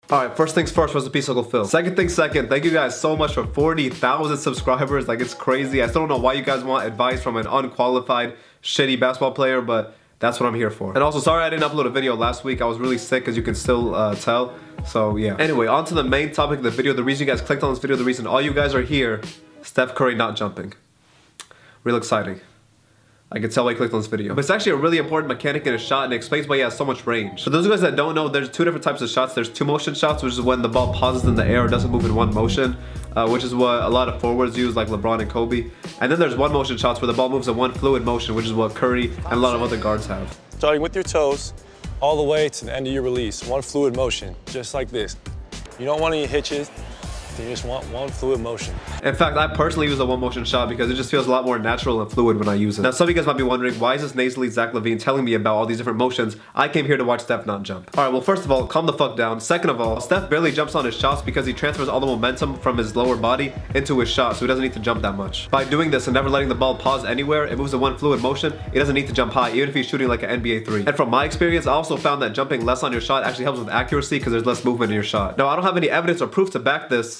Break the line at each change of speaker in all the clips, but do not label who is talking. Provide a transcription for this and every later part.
Alright, first things first, rest in peace, Uncle Phil. Second things second, thank you guys so much for 40,000 subscribers. Like, it's crazy. I still don't know why you guys want advice from an unqualified, shitty basketball player, but that's what I'm here for. And also, sorry I didn't upload a video last week. I was really sick, as you can still tell. So, yeah. Anyway, on to the main topic of the video. The reason you guys clicked on this video, the reason all you guys are here, Steph Curry not jumping. Real exciting. I can tell why you clicked on this video. But it's actually a really important mechanic in a shot, and it explains why he has so much range. For those of you guys that don't know, there's two different types of shots. There's two motion shots, which is when the ball pauses in the air or doesn't move in one motion, which is what a lot of forwards use, like LeBron and Kobe. And then there's one motion shots where the ball moves in one fluid motion, which is what Curry and a lot of other guards have.
Starting with your toes, all the way to the end of your release. One fluid motion, just like this. You don't want any hitches. You just want one fluid motion. In
fact, I personally use a one motion shot because it just feels a lot more natural and fluid when I use it. Now, some of you guys might be wondering, why is this nasally Zach LaVine telling me about all these different motions? I came here to watch Steph not jump. All right, well, first of all, calm the fuck down. Second of all, Steph barely jumps on his shots because he transfers all the momentum from his lower body into his shot, so he doesn't need to jump that much. By doing this and never letting the ball pause anywhere, it moves in one fluid motion. He doesn't need to jump high, even if he's shooting like an NBA 3. And from my experience, I also found that jumping less on your shot actually helps with accuracy because there's less movement in your shot. Now, I don't have any evidence or proof to back this,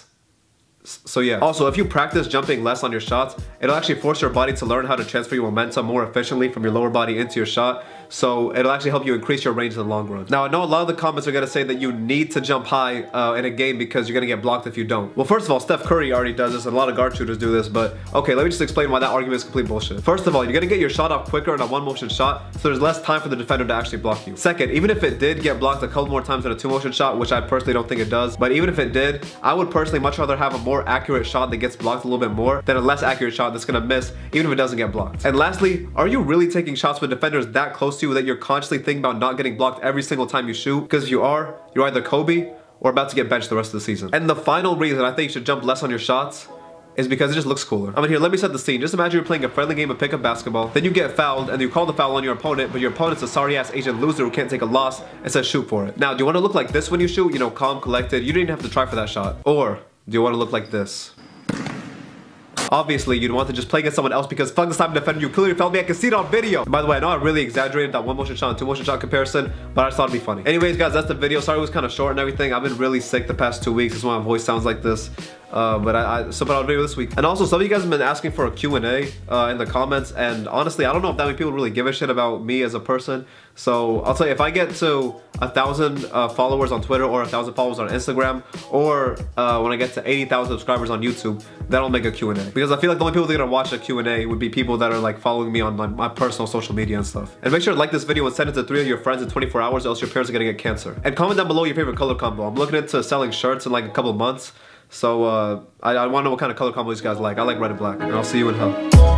so yeah. Also, if you practice jumping less on your shots, it'll actually force your body to learn how to transfer your momentum more efficiently from your lower body into your shot. So it'll actually help you increase your range in the long run. Now, I know a lot of the comments are gonna say that you need to jump high in a game because you're gonna get blocked if you don't. Well, first of all, Steph Curry already does this and a lot of guard shooters do this, but okay, let me just explain why that argument is complete bullshit. First of all, you're gonna get your shot off quicker in a one motion shot, so there's less time for the defender to actually block you. Second, even if it did get blocked a couple more times in a two motion shot, which I personally don't think it does, but even if it did, I would personally much rather have a more accurate shot that gets blocked a little bit more than a less accurate shot that's gonna miss even if it doesn't get blocked. And lastly, are you really taking shots with defenders that close to you that you're consciously thinking about not getting blocked every single time you shoot? Because if you are, you're either Kobe or about to get benched the rest of the season. And the final reason I think you should jump less on your shots is because it just looks cooler. I mean, here, let me set the scene. Just imagine you're playing a friendly game of pickup basketball, then you get fouled, and you call the foul on your opponent, but your opponent's a sorry-ass Asian loser who can't take a loss and says shoot for it. Now, do you want to look like this when you shoot? You know, calm, collected. You didn't even have to try for that shot. Or do you want to look like this? Obviously, you'd want to just play against someone else because fuck this time defender, you clearly felt me. I can see it on video. And by the way, I know I really exaggerated that one motion shot and two motion shot comparison, but I just thought it'd be funny. Anyways, guys, that's the video. Sorry it was kind of short and everything. I've been really sick the past 2 weeks. That's why my voice sounds like this. But I put out a video this week. And also, some of you guys have been asking for a Q&A in the comments, and honestly, I don't know if that many people really give a shit about me as a person. So I'll tell you, if I get to 1,000 followers on Twitter or 1,000 followers on Instagram, or when I get to 80,000 subscribers on YouTube, then I'll make a Q&A. Because I feel like the only people that are gonna watch a Q&A would be people that are like following me on my personal social media and stuff. And make sure to like this video and send it to 3 of your friends in 24 hours, or else your parents are gonna get cancer. And comment down below your favorite color combo. I'm looking into selling shirts in like a couple of months. So I want to know what kind of color combos you guys like. I like red and black, and I'll see you in hell.